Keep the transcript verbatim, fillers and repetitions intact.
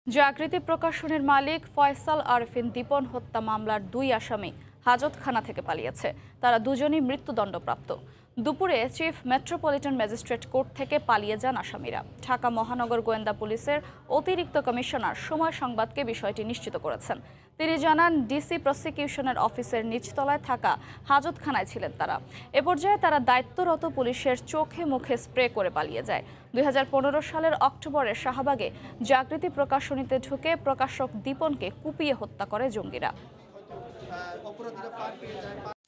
জাগৃতি প্রকাশনের মালিক ফয়সাল আরফিন দীপন হত্যা মামলার দুই আসামি হাজতখানা থেকে পালিয়েছে। তারা দুজনই মৃত্যুদণ্ডপ্রাপ্ত। দুপুরে চিফ মেট্রোপলিটন ম্যাজিস্ট্রেট কোর্ট থেকে পালিয়ে যান আসামিরা। ঢাকা মহানগর গোয়েন্দা পুলিশের অতিরিক্ত কমিশনার সময় সংবাদকে বিষয়টি নিশ্চিত করেছেন। তিনি জানান, ডিসি প্রসিকিউশনের অফিসের নিচতলায় থাকা হাজতখানায় ছিলেন তারা। এ পর্যায়ে তারা দায়িত্বরত পুলিশের চোখে মুখে স্প্রে করে পালিয়ে যায়। দুই হাজার পনেরো সালের অক্টোবরে শাহবাগে জাগৃতি প্রকাশনীতে ঢুকে প্রকাশক দীপনকে কুপিয়ে হত্যা করে জঙ্গিরা।